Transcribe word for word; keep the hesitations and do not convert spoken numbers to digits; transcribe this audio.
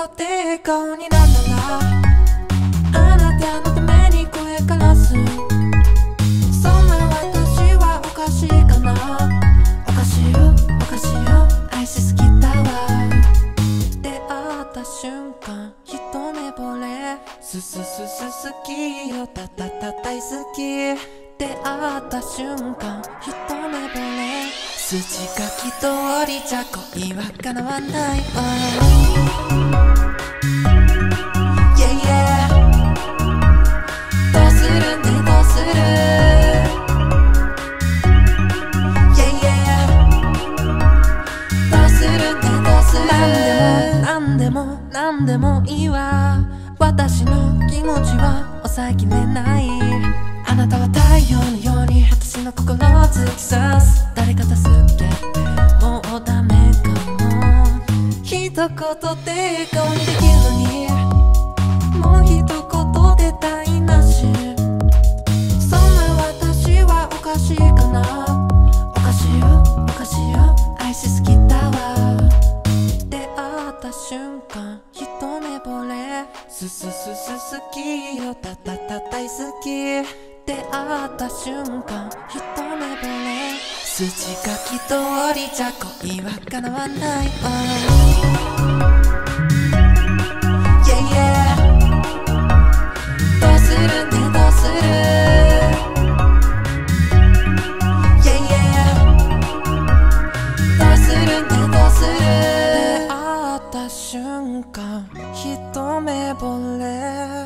ことで顔になんだらあなたのために声からす。そんな私はおかしいかな。おかしいよおかしいよ愛しすぎたわ。出会った瞬間一目惚れすすすす好きよたたた大好き。出会った瞬間一目惚れ筋書き通りじゃ恋は叶わないわ。Yeah yeah どうするねどうする Yeah yeah どうするねどうする。なんでもなんでもなんでもいいわ。私の気持ちは抑えきれない。あなたは太陽のように私の心を突き刺す。誰か助けてもうダメかも。一言で顔にできるのにもう一言で台無し。そんな私はおかしいかな。おかしいよおかしいよ愛しすぎたわ。出会った瞬間一目惚れすすすす好きよたたた大好き。出会った瞬間一目惚れ筋書き通りじゃ恋は叶わないわ。Yeah yeah どうするねどうする Yeah yeah どうするねどうする。出会った瞬間一目惚れ